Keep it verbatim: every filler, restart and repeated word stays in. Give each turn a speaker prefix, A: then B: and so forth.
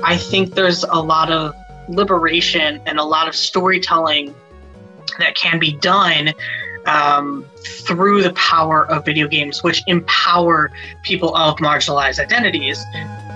A: I think there's a lot of liberation and a lot of storytelling that can be done um, through the power of video games, which empower people of marginalized identities.